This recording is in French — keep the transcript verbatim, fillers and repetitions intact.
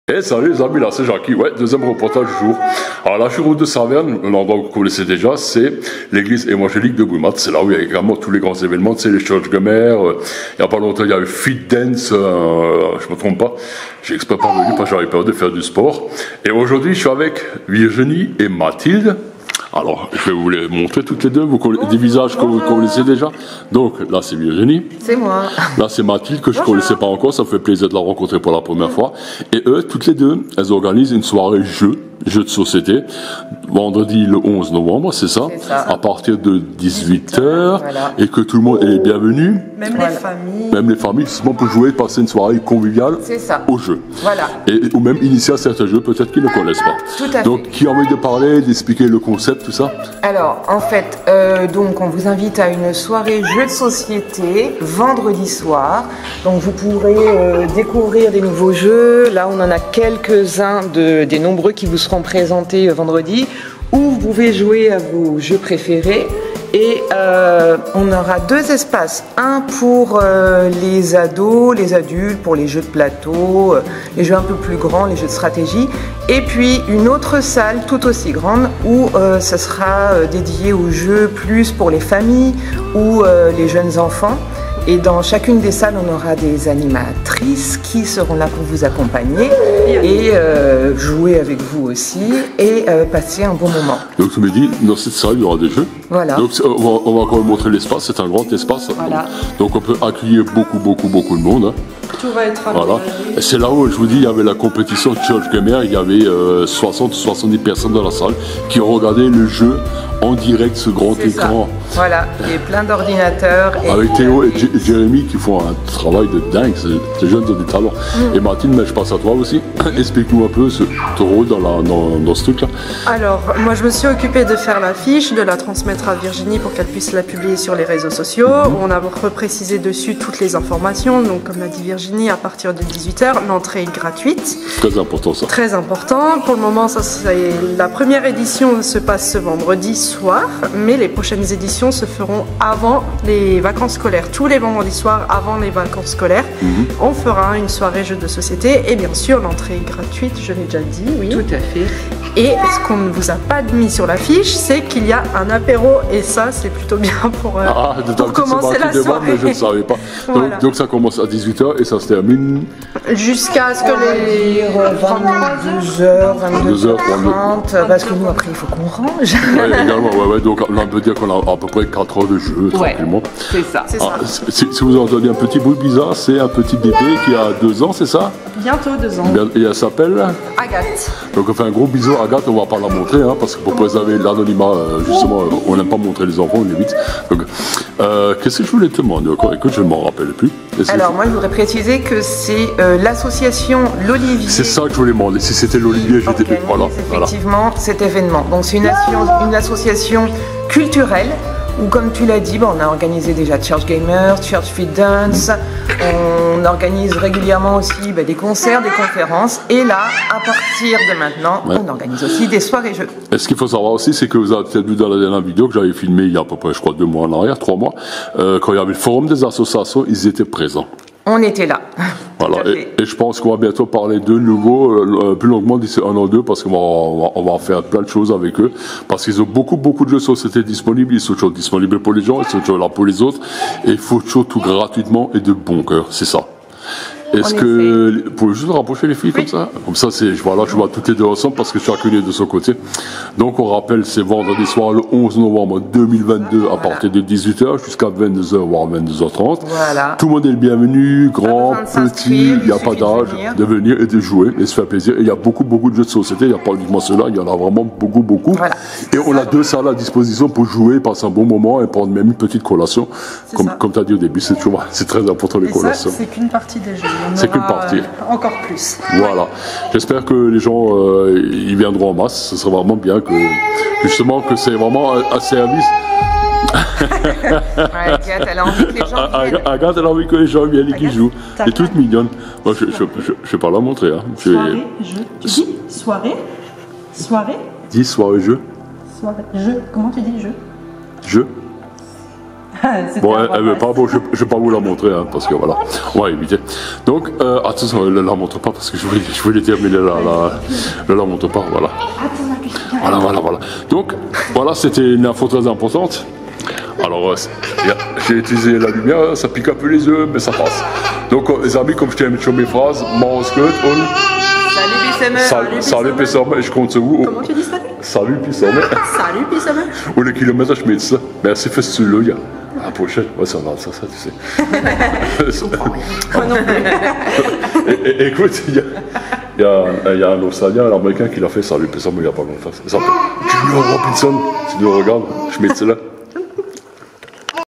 Et salut les amis, là c'est Jackie, ouais, deuxième reportage du jour. Alors la route de Saverne, l'endroit que vous connaissez déjà, c'est l'église évangélique de Boumat. C'est là où il y a également tous les grands événements, c'est les Church Gamer. Euh, il n'y a pas longtemps, il y a eu Fit Dance, euh, je me trompe pas. J'ai exprès pas venu parce que j'avais peur de faire du sport. Et aujourd'hui, je suis avec Virginie et Mathilde. Alors, je vais vous les montrer toutes les deux, vous connaissez des visages que vous connaissez déjà. Donc, là, c'est Virginie. C'est moi. Là, c'est Mathilde, que je ne connaissais pas encore, ça me fait plaisir de la rencontrer pour la première fois. Et eux, toutes les deux, elles organisent une soirée jeu, jeu de société, vendredi le onze novembre, c'est ça, ça, à partir de dix-huit heures, voilà. Et que tout le monde est bienvenu. Même voilà. les familles. Même les familles, justement, pour jouer, passer une soirée conviviale au jeu. Voilà. Et, ou même initier à certains jeux, peut-être qu'ils ne connaissent pas. Tout à donc, fait. qui a envie de parler, d'expliquer le concept, tout ça? Alors, en fait, euh, donc, on vous invite à une soirée jeux de société, vendredi soir. Donc, vous pourrez euh, découvrir des nouveaux jeux. Là, on en a quelques-uns de, des nombreux qui vous seront présentés euh, vendredi, où vous pouvez jouer à vos jeux préférés. Et euh, on aura deux espaces, un pour euh, les ados, les adultes, pour les jeux de plateau, euh, les jeux un peu plus grands, les jeux de stratégie, et puis une autre salle tout aussi grande où euh, ça sera euh, dédié aux jeux plus pour les familles ou euh, les jeunes enfants. Et dans chacune des salles, on aura des animatrices qui seront là pour vous accompagner et euh, jouer avec vous aussi et euh, passer un bon moment. Donc tu me dis, dans cette salle, il y aura des jeux. Voilà. Donc on va, on va encore montrer l'espace, c'est un grand espace. Voilà. Donc on peut accueillir beaucoup, beaucoup, beaucoup de monde. Hein. Tout va être voilà. Et c'est là où je vous dis, il y avait la compétition de Church Gamer, il y avait euh, soixante ou soixante-dix personnes dans la salle qui ont regardé le jeu en direct, ce grand écran. Ça. Voilà, il y a plein d'ordinateurs. Avec Théo et J Jérémy qui font un travail de dingue, ces jeunes ont des talents. Mm. Et Martine, mais je passe à toi aussi. Explique-nous un peu ce, ton rôle dans, la, dans, dans ce truc-là. Alors, moi je me suis occupée de faire l'affiche, de la transmettre à Virginie pour qu'elle puisse la publier sur les réseaux sociaux. Mm-hmm. On a reprécisé dessus toutes les informations. Donc, comme l'a dit Virginie, à partir de dix-huit heures, l'entrée est gratuite. Très important ça. Très important. Pour le moment, ça, c'est la première édition se passe ce vendredi soir, mais les prochaines éditions se feront avant les vacances scolaires. Tous les vendredis soirs, avant les vacances scolaires, mm-hmm. on fera une soirée jeu de société et bien sûr l'entrée est gratuite, je l'ai déjà dit, oui. Tout à fait. Et ce qu'on ne vous a pas mis sur l'affiche, c'est qu'il y a un apéro et ça, c'est plutôt bien pour, euh, ah, pour commencer la soirée. Mais je ne savais pas. Donc, voilà. donc ça commence à dix-huit heures et ça se termine jusqu'à ce que les vingt-deux heures, vingt-deux heures trente, parce que nous après il faut qu'on range. Ouais, également, ouais, ouais, donc on peut dire qu'on a à peu près quatre heures de jeu, ouais, tranquillement. C'est ça. Ah, si, si vous entendez un petit bruit bizarre, c'est un petit bébé qui a deux ans, c'est ça? Bientôt deux ans. Et elle s'appelle Agathe. Donc on fait un gros bisou à Agathe, on va pas la montrer, hein, parce que pour préserver l'anonymat, justement, on n'aime pas montrer les enfants, on évite. Donc, euh, qu'est-ce que je voulais te demander encore? Écoute, je ne m'en rappelle plus. Alors moi je voudrais préciser que c'est euh, l'association L'Olivier. C'est ça que je voulais demander, si c'était l'Olivier, j'étais... Voilà, effectivement voilà. cet événement. Donc c'est une, une association culturelle où, comme tu l'as dit, bah, on a organisé déjà Church Gamer, Church Fit Dance, on organise régulièrement aussi bah, des concerts, des conférences, et là, à partir de maintenant, ouais. on organise aussi des soirées jeux. Et ce qu'il faut savoir aussi, c'est que vous avez peut-être vu dans la dernière vidéo que j'avais filmé il y a à peu près, je crois, deux mois en arrière, trois mois, euh, quand il y avait le forum des associations, ils étaient présents. On était là. Voilà, et, et je pense qu'on va bientôt parler de nouveau, euh, plus longuement d'ici un an ou deux, parce qu'on va, on va, on va faire plein de choses avec eux, parce qu'ils ont beaucoup, beaucoup de jeux de société disponibles, ils sont toujours disponibles pour les gens, ils sont toujours là pour les autres, et il faut toujours tout gratuitement et de bon cœur, c'est ça. Est-ce que vous pouvez juste rapprocher les filles oui. comme ça? Comme ça, c'est voilà, je vois toutes les deux ensemble parce que chacune est de son côté. Donc, on rappelle, c'est vendredi soir le onze novembre deux mille vingt-deux voilà. à partir de dix-huit heures jusqu'à vingt-deux heures, voire vingt-deux heures trente. Voilà. Tout le monde est le bienvenu, grand, petit, il n'y a pas d'âge, de venir et de jouer et se faire plaisir. Et il y a beaucoup, beaucoup de jeux de société, il n'y a pas uniquement ceux-là, il y en a vraiment beaucoup, beaucoup. Voilà. Et on a deux salles à disposition pour jouer, passer un bon moment et prendre même une petite collation. Comme, comme tu as dit au début, c'est toujours, c'est très important les et collations. C'est qu'une partie des jeux. C'est qu'une partie. Euh, encore plus. Voilà. J'espère que les gens euh, ils viendront en masse. Ce serait vraiment bien que justement que c'est vraiment un, un service. ouais, Agathe, elle a envie que les gens viennent. Agathe, elle a envie que les gens viennent et qu'ils jouent. Elle est toute mignonne. Moi, je ne vais pas la montrer. Hein. Soirée, jeu. Tu dis soirée, soirée. Dis soirée, jeu. Soirée, jeu. Comment tu dis jeu? Jeu. Bon, elle, elle veut pas, bon, je, je vais pas vous la montrer, hein, parce que voilà, on va éviter. Donc, euh, attention, elle ne la montre pas, parce que je voulais, je voulais terminer la, la, elle ne la montre pas, voilà. Voilà, voilà, voilà. Donc, voilà, c'était une info très importante. Alors, euh, j'ai utilisé la lumière, ça pique un peu les yeux, mais ça passe. Donc, euh, les amis, comme je t'ai mis sur mes phrases, Mars Good, on... Salut, salut, Pissammer, je compte sur vous. Comment tu dis salut? Salut, Pissammer. Salut, Pissammer. Ou le kilomètre, je mets ça. Merci, fais-le, gars. À la prochaine. Ouais, ça va, ça, ça, tu sais. Moi non plus. et, et, écoute, il y a, il y, a, il y a un Australien, un Américain qui l'a fait, salut, Pissammer, il n'y a pas longtemps. Il s'appelle Junior Robinson. Si tu le regardes, je mets ça là.